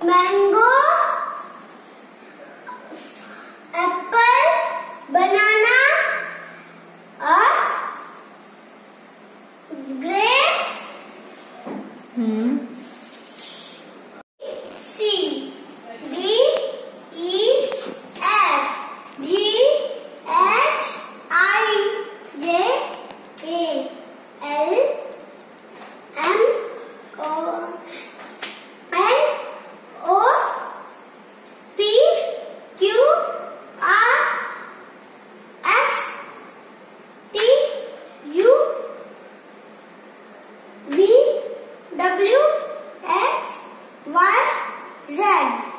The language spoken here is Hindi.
मैंगो, एप्पल, बनाना और grapes. C D E F G H I J K L M N O P Q R S T U V W X Y Z।